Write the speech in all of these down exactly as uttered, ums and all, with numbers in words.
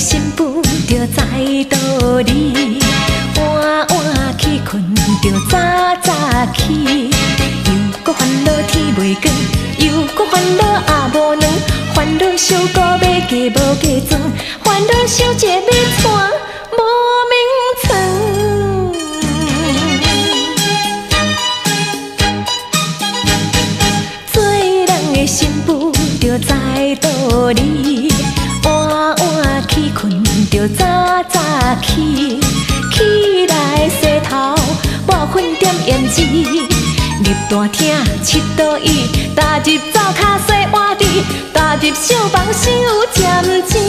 新妇着在倒里，晚晚起困着早早起，又搁烦恼天袂光，又搁烦恼鸭无卵，烦恼想个要嫁无嫁妆，烦恼想一个要娶无名床。做人的新妇着在倒里。晚晚起困着早早起，起来洗头抹粉点胭脂，入大厅七倒椅，踏入灶骹洗碗池，踏入小房收占钱。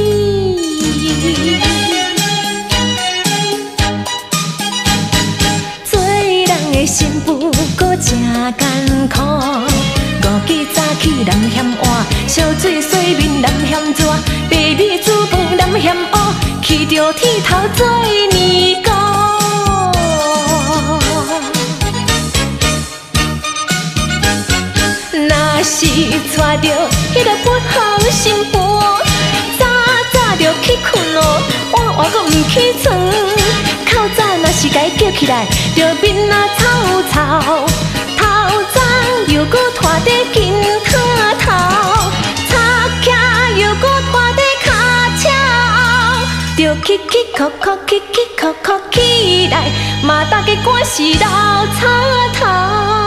做人的新妇搁真艰苦。五更早起人嫌晏，烧水洗面人嫌热，白米煮饭人嫌乌，起着剃头做年糕。若是娶着迄个不好新妇，早早着去困哦，晚晚阁毋起床。透早若是该叫起来，着面啊臭臭。又搁拖在金塔头，擦徛又搁拖在骹脚，着起起哭哭起起哭哭起来，嘛大家赶是老草头。